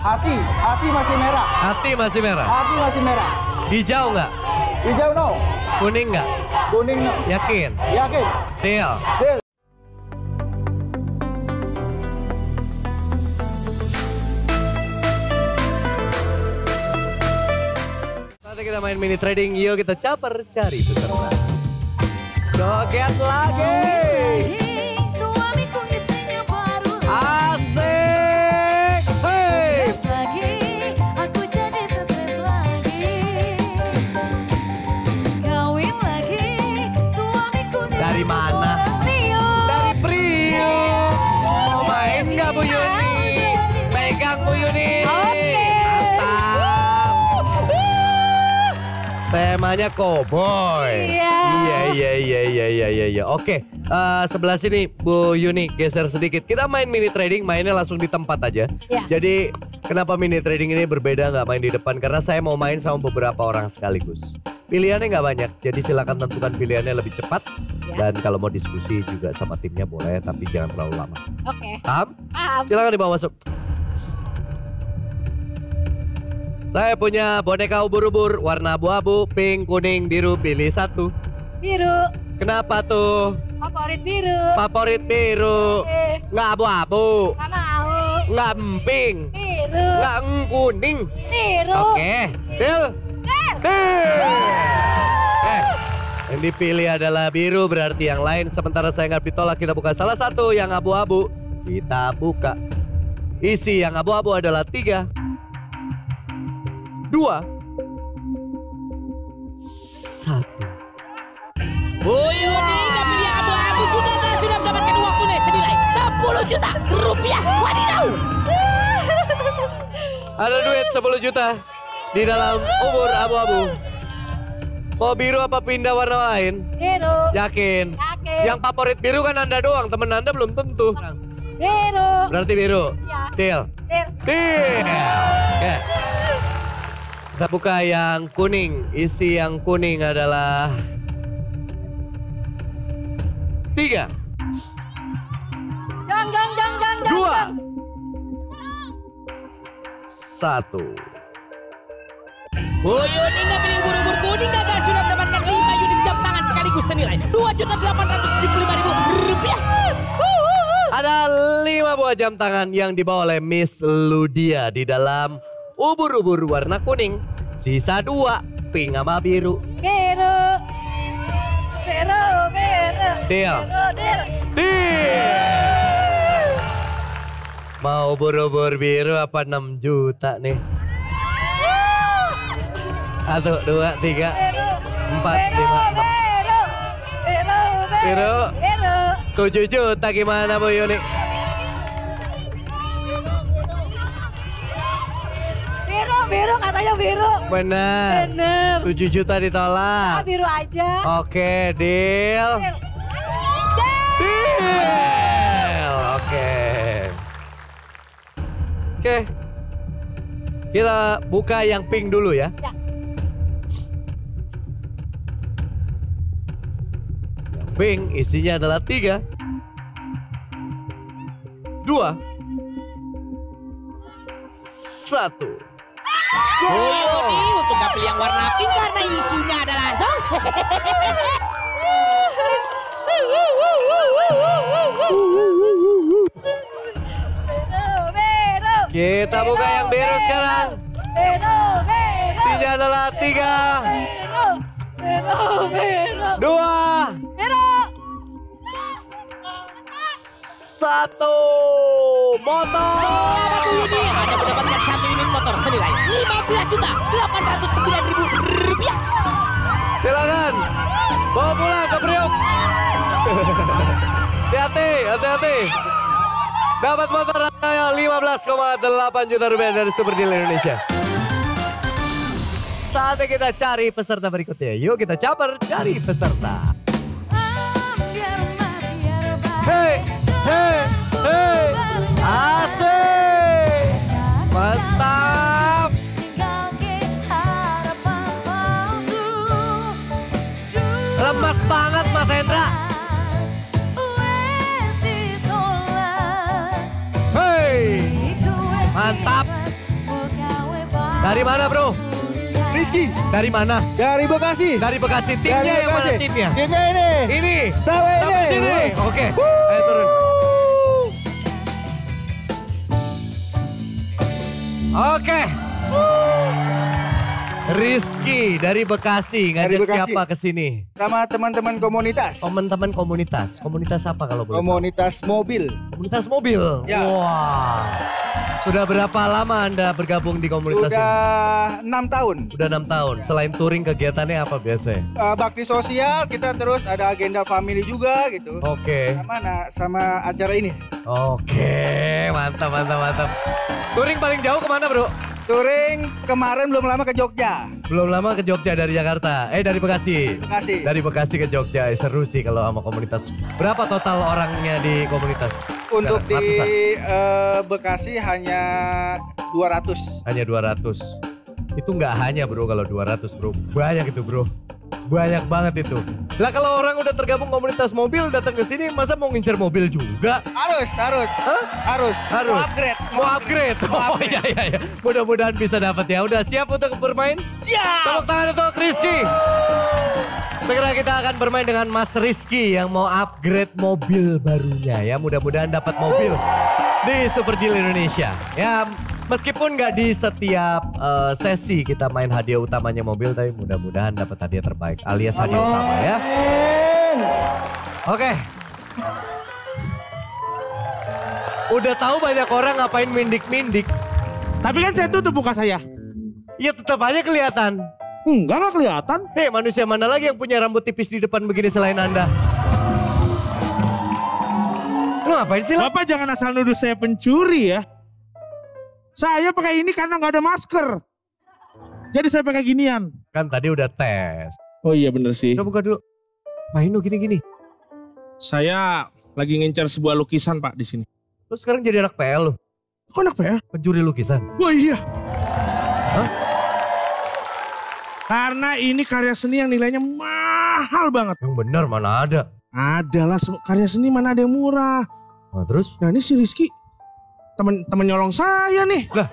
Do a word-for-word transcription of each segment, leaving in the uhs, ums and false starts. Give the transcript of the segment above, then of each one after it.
Hati, hati masih merah. Hati masih merah. Hati masih merah. Hijau nggak? Hijau no. Kuning nggak? Kuning no. Yakin? Yakin. Deal. Deal. Saatnya kita main mini trading. Yuk kita caper cari peserta. Joget lagi. Suamiku istrinya baru Asik. Hey. stres lagi, aku jadi stres lagi. Kawin lagi, suamiku Dari mana? Priok. Dari Priok. Mau main nggak Bu Yuni? Pegang Bu Yuni. Oke. Mantap. Temanya cowboy. Iya. Iya iya iya iya iya iya. iya. Oke, eh, sebelah sini Bu Yuni geser sedikit. Kita main mini trading, mainnya langsung di tempat aja. Iya. Jadi kenapa mini trading ini berbeda nggak main di depan? Karena saya mau main sama beberapa orang sekaligus. Pilihannya nggak banyak, jadi silakan tentukan pilihannya lebih cepat. Ya. Dan kalau mau diskusi juga sama timnya boleh, tapi jangan terlalu lama. Oke. Paham? Paham. Silakan dibawa masuk. Saya punya boneka ubur-ubur warna abu-abu, pink, kuning, biru. Pilih satu. Biru. Kenapa tuh? Favorit biru. Favorit biru. Eh, Nggak abu-abu. Gak mau. Nggak emping. Biru. Nggak kuning. Biru. Oke. Deal. Deal. Deal. Eh, yang dipilih adalah biru, berarti yang lain. Sementara saya nggak ditolak, kita buka salah satu yang abu-abu. Kita buka. Isi yang abu-abu adalah tiga. Dua. Satu. Bu Yuni nggak pilih abu-abu, sudah nggak sudah mendapatkan uang tunai senilai sepuluh juta rupiah. Wadidaw. Ada duit sepuluh juta di dalam ubur abu-abu. Mau biru apa pindah warna lain? Biru. Yakin? Yakin. Yang favorit biru kan Anda doang, temen Anda belum tentu. Biru. Berarti biru. Iya. Deal. Deal. Deal. Oke. Kita buka yang kuning. Isi yang kuning adalah tiga. Jang, jang, jang, jang, jang. Dua. jang. Satu. Bu Yuni nggak pilih ubur-ubur kuning, gagal sudah mendapatkan lima unit jam tangan sekaligus senilai dua juta delapan ratus tujuh puluh lima ribu rupiah. Ada lima buah jam tangan yang dibawa oleh Miss Ludia di dalam ubur-ubur warna kuning. Sisa dua, pink sama biru. Biru. Biru, biru. Deal. Biru, deal. Deal. Mau ubur-ubur biru apa enam juta nih? Satu, dua, tiga, empat, lima, enam. Biru. Biru, Biru. Biru. Tujuh juta gimana Bu Yuni? Biru, biru katanya biru. Benar. Bener. Tujuh juta Ah, ditolak. biru aja. Oke, deal. Deal. Deal. Oke. Oke. Kita buka yang pink dulu ya. Ya. Yang pink isinya adalah tiga. Dua. Satu. Bu Yuni untuk nggak pilih yang warna pink karena isinya adalah song. Biru, biru. Kita buka yang biru sekarang. Biru, biru. Isinya adalah tiga. Biru, biru, biru. Dua. Biru. Satu. Motor. Selamat Bu Yuni, Anda mendapatkan satu unit motor senilai lima belas juta delapan ratus sembilan ribu rupiah. Silakan. Bawa pulang ke Priok. Hati-hati, hati-hati. Dapat motor harganya lima belas koma delapan juta rupiah dari Super Deal Indonesia. Saatnya kita cari peserta berikutnya. Yuk kita caper cari peserta. Hei, hei, hei. Asik. Mantap. Lemas banget Mas Hendra. Hei. Mantap. Dari mana bro? Rizky. Dari mana? Dari Bekasi. Dari Bekasi. Timnya Dari yang mana Bekasi. timnya? Timnya ini. Ini. Sama ini. Sampai sini. Oke. Ayo turun. Oke. Rizky dari Bekasi ngajak Dari Bekasi. siapa ke sini? Sama teman-teman komunitas. Teman-teman komunitas. Komunitas apa kalau boleh tahu? Komunitas mobil. Komunitas mobil. Ya. Wah. Sudah berapa lama Anda bergabung di komunitas ini? Udah enam tahun. Udah enam tahun. Selain touring kegiatannya apa biasanya? Uh, bakti sosial, kita terus ada agenda family juga gitu. Oke. Sama, nah, sama acara ini. Oke, mantap, mantap, mantap. Touring paling jauh kemana bro? Touring kemarin belum lama ke Jogja. Belum lama ke Jogja dari Jakarta. Eh dari Bekasi. Bekasi. Dari Bekasi ke Jogja. Eh, seru sih kalau sama komunitas. Berapa total orangnya di komunitas? Untuk di Ratusan? uh, Bekasi hanya dua ratus. Hanya dua ratus. Itu nggak hanya bro kalau dua ratus bro. Banyak itu bro. Banyak banget itu. Lah kalau orang udah tergabung komunitas mobil datang ke sini masa mau ngincer mobil juga? Harus, harus. Hah? Harus. Harus. Mau upgrade. Mau upgrade. Mau Oh upgrade. iya iya iya. Mudah-mudahan bisa dapat ya. Udah siap untuk bermain? Siap. Tepuk tangan untuk Rizky. Segera kita akan bermain dengan Mas Rizky yang mau upgrade mobil barunya ya. Mudah-mudahan dapat mobil di Super Deal Indonesia. Ya meskipun nggak di setiap uh, sesi kita main hadiah utamanya mobil, tapi mudah-mudahan dapat hadiah terbaik alias hadiah utama ya. Oke. Udah tahu banyak orang ngapain mindik-mindik. Tapi kan saya tutup muka saya. Ya tetap aja kelihatan. Enggak, enggak kelihatan. Hei, manusia mana lagi yang punya rambut tipis di depan begini selain Anda? Lu ngapain sih, Lam? Bapak jangan asal nuduh saya pencuri ya. Saya pakai ini karena nggak ada masker. Jadi saya pakai ginian. Kan tadi udah tes. Oh iya bener sih. Udah buka dulu. Main lu gini-gini. Saya lagi ngincar sebuah lukisan Pak di sini. Lu sekarang jadi anak P L lu? Kok anak P L? Pencuri lukisan? Wah iya. Hah? Karena ini karya seni yang nilainya mahal banget. Yang benar mana ada? Adalah karya seni mana ada yang murah. Nah terus? Nah ini si Rizky. Temen-temen nyolong saya nih. Lah.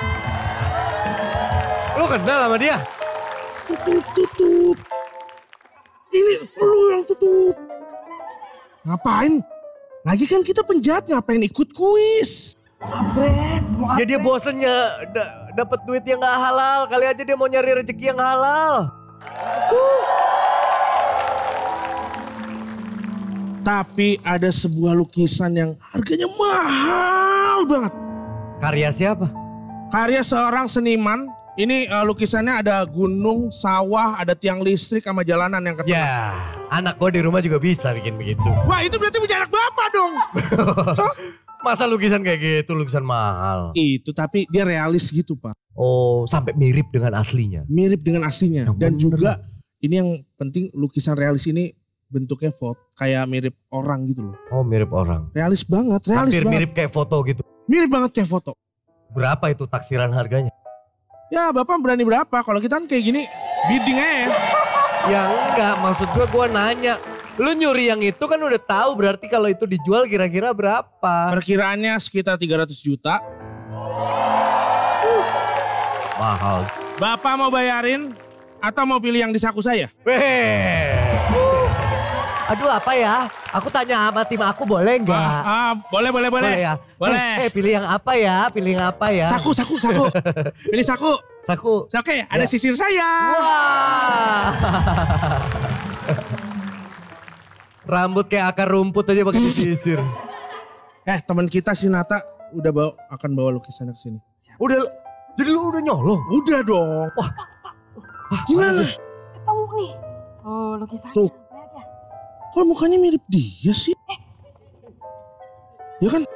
Lu kenal sama dia? Tutup, tutup. Ini lu yang tutup. Ngapain? Lagi kan kita penjahat, ngapain ikut kuis? Ya dia bosennya da dapat duit yang gak halal. Kali aja dia mau nyari rezeki yang halal. Uh. Tapi ada sebuah lukisan yang harganya mahal banget. Karya siapa? Karya seorang seniman. Ini uh, lukisannya ada gunung, sawah, ada tiang listrik sama jalanan yang ke tengah. Ya, anak gue di rumah juga bisa bikin begitu. Wah itu berarti punya anak bapak dong. Masa lukisan kayak gitu, lukisan mahal? Itu tapi dia realis gitu Pak. Oh, sampai mirip dengan aslinya. Mirip dengan aslinya. Yang Dan bener juga lah. ini yang penting lukisan realis ini bentuknya foto kayak mirip orang gitu loh. Oh, mirip orang. Realis banget, realis Hampir banget. mirip kayak foto gitu. Mirip banget kayak foto. Berapa itu taksiran harganya? Ya bapak berani berapa? Kalau kita kan kayak gini bidding aja. Ya enggak, maksud gue gue nanya. Lu nyuri yang itu kan udah tahu berarti kalau itu dijual kira-kira berapa? Perkiraannya sekitar tiga ratus juta. Mahal. Bapak mau bayarin atau mau pilih yang di saku saya? Weh. Aduh apa ya? Aku tanya sama tim aku boleh nggak? Ah, ah, boleh, boleh, boleh. ya? Boleh. Eh, eh, pilih yang apa ya? Pilih yang apa ya? Saku, saku, saku. Pilih saku. Saku. Oke, ada Ya. sisir saya. Wah. Rambut kayak akar rumput aja pakai disisir. Eh, teman kita si Nata udah bawa akan bawa lukisannya ke sini. Udah, jadi lu udah nyolong? Udah dong. Wah. Gimana? Ketemu nih. Oh, lukisannya. Tuh. Lihat ya. Kok mukanya mirip dia sih? Ya kan?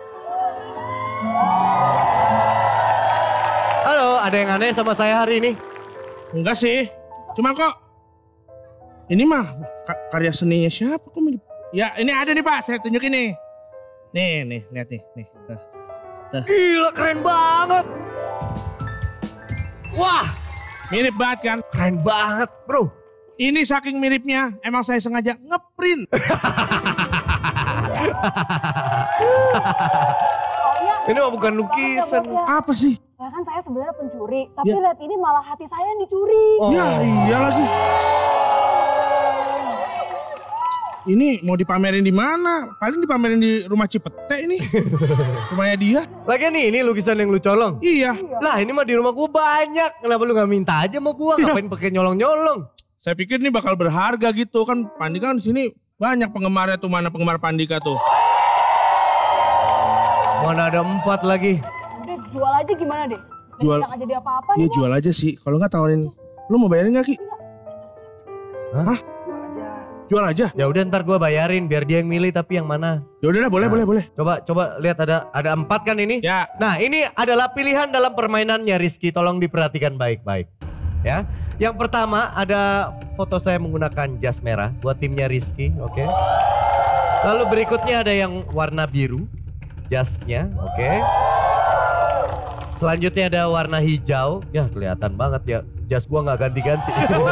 Halo, ada yang aneh sama saya hari ini? Enggak sih. Cuma kok ini mah ka- karya seninya siapa kok mirip? Ya ini ada nih Pak, saya tunjukin nih. Nih, nih, lihat nih, nih. Tuh. Tuh. Gila, keren banget. Wah, Mirip banget kan? keren banget bro. Ini saking miripnya, emang saya sengaja ngeprint. Soalnya Ini mah bukan lukisan. ya. Apa sih? Soalnya kan saya sebenarnya pencuri, tapi Ya. lihat ini malah hati saya yang dicuri. Oh. Ya iya lagi. Ini mau dipamerin di mana? Paling dipamerin di rumah Cipete ini. Rumahnya dia. Lagian nih, ini lukisan yang lu colong. Iya. Lah ini mah di rumah gua banyak. Kenapa lu gak minta aja sama gua? Iya. Ngapain pakai nyolong-nyolong? Saya pikir ini bakal berharga gitu kan. Pandika kan di sini banyak penggemarnya tuh, mana penggemar Pandika tuh. Mana ada empat lagi. Udah jual aja gimana deh? Jual. Nggak jadi apa-apa Iya nih bos. jual aja sih. Kalau nggak tawarin, lu mau bayarin nggak Ki? Hah? Hah? Jual aja. Ya udah ntar gua bayarin biar dia yang milih tapi yang mana. Ya udah dah, boleh Nah. boleh boleh. Coba coba lihat ada ada empat kan ini. Ya. Nah ini adalah pilihan dalam permainannya Rizky. Tolong diperhatikan baik-baik. Ya. Yang pertama ada foto saya menggunakan jas merah buat timnya Rizky. Oke. Lalu berikutnya ada yang warna biru. Jasnya. Oke. Selanjutnya ada warna hijau. Ya kelihatan banget ya. Jas gua nggak ganti-ganti.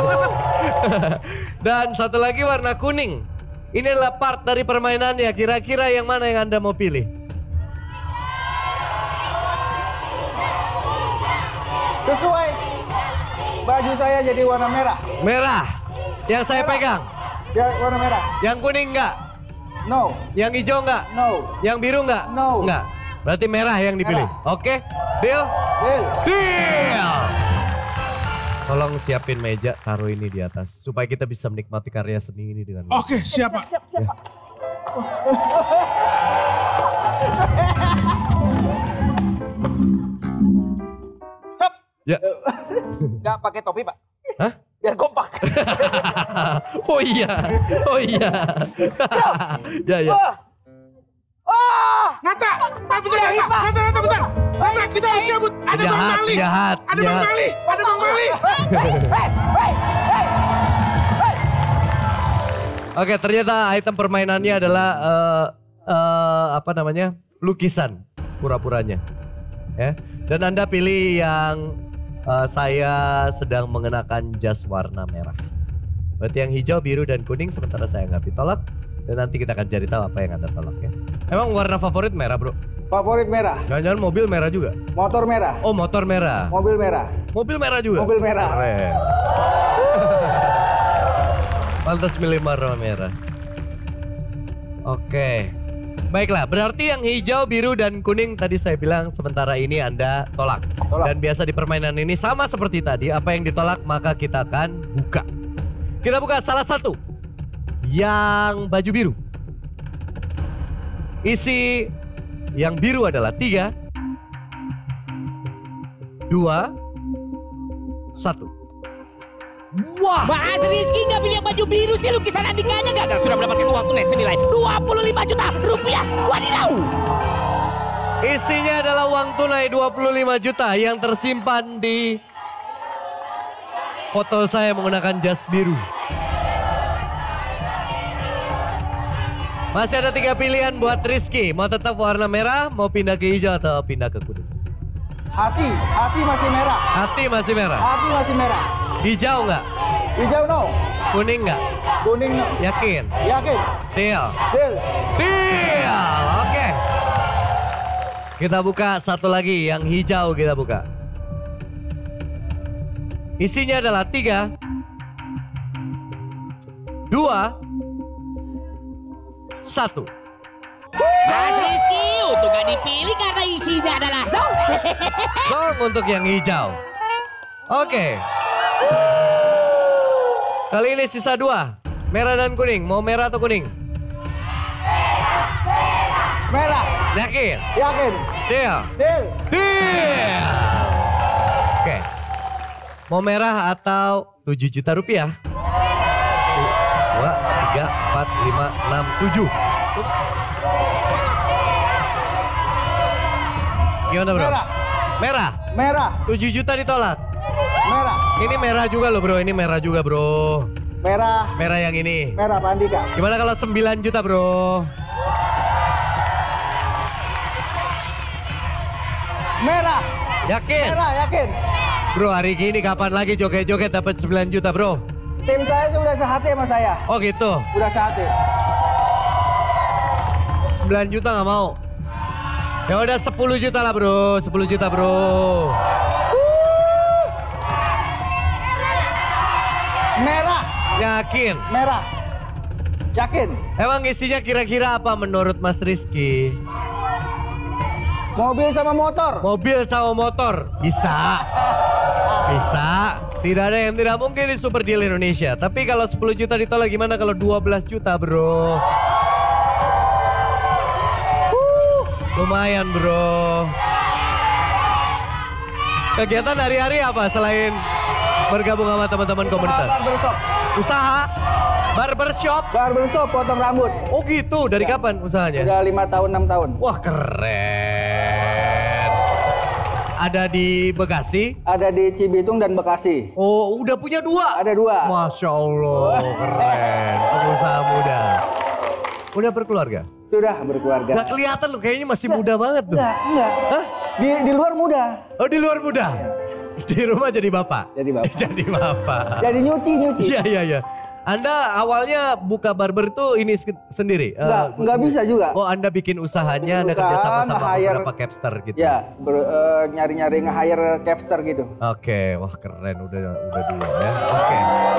Dan satu lagi warna kuning. Ini adalah part dari permainannya. Kira-kira yang mana yang Anda mau pilih? Sesuai. Baju saya jadi warna merah. Merah. Yang saya Merah. pegang. Ya, warna merah. Yang kuning enggak? No. Yang hijau enggak? No. Yang biru enggak? No. Enggak. Berarti merah yang dipilih. Oke. Deal? Deal. Deal. Tolong siapin meja, taruh ini di atas. Supaya kita bisa menikmati karya seni ini dengan baik. Oke siapa? Siap, siap, Pak. Stop. Ya. Nggak pakai topi pak. Hah? Biar kompak. Oh iya. Oh iya. Ya ya. Ngata, ah, bentar, ngata, ngata, ngata, bentar. Ngata, kita harus cabut. Ada Bang Jahat, Mali. jahat, Ada Bang jahat. Mali. Ada Bang Mali. Oke, ternyata item permainannya adalah eh eh, apa namanya? Lukisan pura-puranya. Ya. Dan Anda pilih yang eh, saya sedang mengenakan jas warna merah. Berarti yang hijau, biru, dan kuning sementara saya nggak ditolak. Dan nanti kita akan cari tahu apa yang Anda tolak ya. Emang warna favorit merah bro? Favorit merah. Jangan-jangan mobil merah juga? Motor merah. Oh motor merah. Mobil merah. Mobil merah juga? Mobil merah. Keren. Pantas milih warna merah. Oke. Baiklah, berarti yang hijau, biru, dan kuning tadi saya bilang sementara ini Anda tolak. Tolak. Dan biasa di permainan ini sama seperti tadi, apa yang ditolak maka kita akan buka. Kita buka salah satu. Yang baju biru. Isi yang biru adalah tiga, dua, satu. Wah, Mas Rizky nggak pilih yang baju biru sih, lukisan Andikanya gagal sudah mendapatkan uang tunai senilai dua puluh lima juta rupiah. Wadidaw. isinya adalah uang tunai dua puluh lima juta yang tersimpan di foto saya menggunakan jas biru. Masih ada tiga pilihan buat Rizky. Mau tetap warna merah, mau pindah ke hijau atau pindah ke kuning? Hati. Hati masih merah. Hati masih merah. Hati masih merah. Hijau nggak? Hijau no. Kuning nggak? Kuning no. Yakin? Yakin. Deal. Deal. Deal. Oke. Kita buka satu lagi, yang hijau kita buka. Isinya adalah tiga, dua, satu. Mas Rizky untuk gak dipilih karena isinya adalah song. Song untuk yang hijau. Oke. Kali ini sisa dua. Merah dan kuning. Mau merah atau kuning? Merah. Yakin? Yakin. Deal. Deal. Deal. Oke. Mau merah atau tujuh juta rupiah? dua, tiga, empat, lima, enam, tujuh. Gimana bro? Merah. Merah. Merah. tujuh juta ditolak. Merah. Ini merah juga loh bro, ini merah juga bro. Merah. Merah yang ini. Merah Pak Andika. Gimana kalau sembilan juta bro? Merah. Yakin? Merah yakin. Bro hari gini kapan lagi joget-joget dapat sembilan juta bro? Tim saya sudah sehati sama saya. Oh gitu? Udah sehati. sembilan juta nggak mau. Ya udah sepuluh juta lah bro, sepuluh juta bro. Yakin? Merah. Yakin? Emang isinya kira-kira apa menurut Mas Rizky? Mobil sama motor. Mobil sama motor. Bisa. Bisa. Tidak ada yang tidak mungkin di Super Deal Indonesia. Tapi kalau sepuluh juta ditolak gimana kalau dua belas juta bro? Uh, lumayan bro. Kegiatan hari-hari apa selain bergabung sama teman-teman komunitas? Barbershop. Usaha? Barbershop? Barbershop potong rambut. Oh gitu, dari kapan usahanya? Udah lima tahun, enam tahun. Wah keren. Ada di Bekasi? Ada di Cibitung dan Bekasi. Oh udah punya dua? Ada dua. Masya Allah, keren. Pengusaha muda. Udah berkeluarga? Sudah berkeluarga. Gak kelihatan loh, kayaknya masih muda banget tuh. Enggak, enggak. Hah? Di, di luar muda. Oh di luar muda? Di rumah jadi bapak? Jadi bapak. Jadi bapak. Jadi nyuci, nyuci. Iya, iya, iya. Anda awalnya buka barber itu ini se- sendiri? Enggak, Eh, enggak bisa juga. Oh Anda bikin usahanya, Bikin Anda kerja sama usaha, sama nge-hire- beberapa capster gitu? Ya, ber- eh, nyari-nyari nge-hire capster gitu. Oke, wah keren udah udah dulu ya. Oke.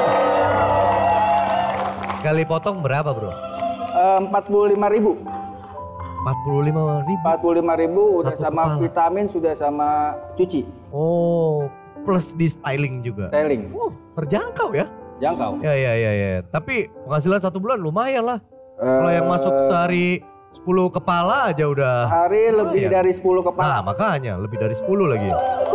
Sekali potong berapa bro? Eh, empat puluh lima ribu. empat puluh lima ribu. empat puluh lima ribu udah Satu sama kepala. vitamin, sudah sama cuci, Oh, plus di styling juga. styling. Oh, terjangkau ya? Jangkau. Ya ya ya ya. Tapi penghasilan satu bulan lumayan lah. Kalau Eh, yang masuk sehari sepuluh kepala aja udah. Hari lebih Lumayan. dari sepuluh Nah kepala. makanya lebih dari sepuluh lagi.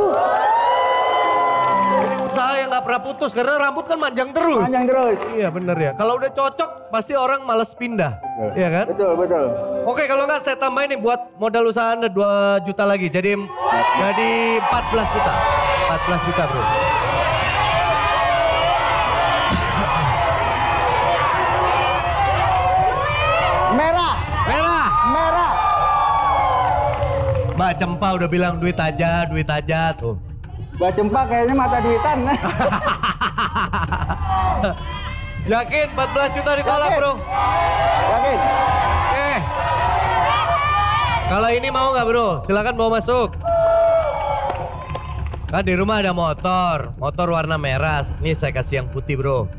Ini usaha yang gak pernah putus karena rambut kan panjang terus. Panjang terus. Iya bener ya. Kalau udah cocok pasti orang males pindah. Iya kan? Betul, betul. Oke kalau nggak saya tambahin nih buat modal usaha Anda dua juta lagi. Jadi jadi empat belas juta. empat belas juta bro. Merah, Merah. merah. Mbak Cempa udah bilang duit aja, duit aja tuh. Mbak Cempa kayaknya mata duitan. Yakin empat belas juta ditolak Yakin. bro? Yakin? Oke. Kalau ini mau nggak bro? Silakan bawa masuk. Kan di rumah ada motor, motor warna merah. Ini saya kasih yang putih bro.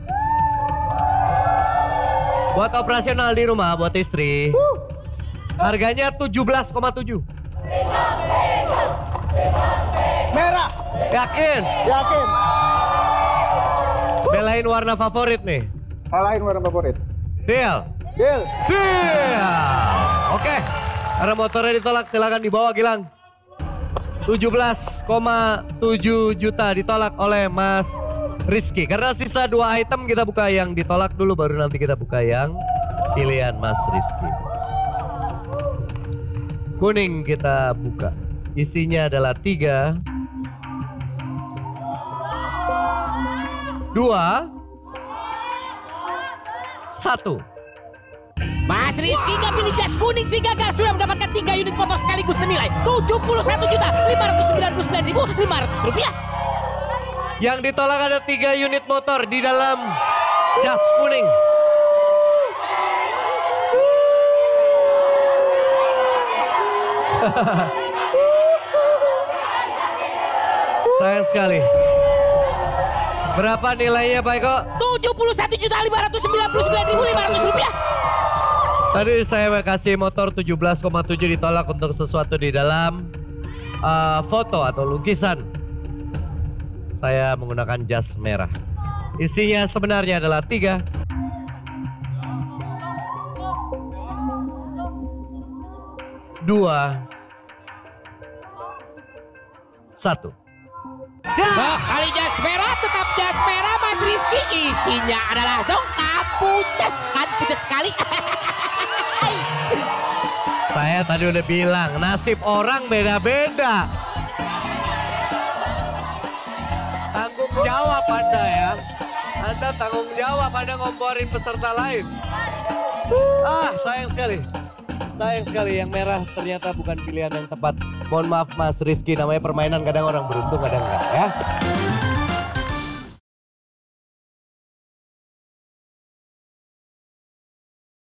Buat operasional di rumah, buat istri. Harganya tujuh belas koma tujuh. Merah. Yakin? Yakin. Belain warna favorit nih. Lain warna favorit. Deal? Deal. Deal. Oke. Karena motornya ditolak silakan dibawa Gilang. tujuh belas koma tujuh juta ditolak oleh Mas Rizky. Karena sisa dua item kita buka yang ditolak dulu baru nanti kita buka yang pilihan Mas Rizky. Kuning kita buka. Isinya adalah tiga. Dua. Satu. Mas Rizky nggak pilih jas kuning sih gagal sudah mendapatkan tiga unit motor sekaligus senilai tujuh puluh satu juta lima ratus sembilan puluh sembilan ribu lima ratus rupiah. Yang ditolak ada tiga unit motor di dalam jas kuning. Sayang sekali. Berapa nilainya Pak Eko? tujuh puluh satu juta lima ratus sembilan puluh sembilan ribu lima ratus rupiah. Tadi saya kasih motor tujuh belas koma tujuh ditolak untuk sesuatu di dalam uh, foto atau lukisan. Saya menggunakan jas merah. Isinya sebenarnya adalah tiga. Dua. Satu. So, kali jas merah tetap jas merah Mas Rizky. Isinya adalah zongka pucas. Kan pucat sekali. Saya tadi udah bilang nasib orang beda-beda. Tanggung jawab Anda ya. Anda tanggung jawab, Anda ngomporin peserta lain. Ah, sayang sekali. Sayang sekali yang merah ternyata bukan pilihan yang tepat. Mohon maaf Mas Rizky, namanya permainan kadang orang beruntung kadang enggak ya.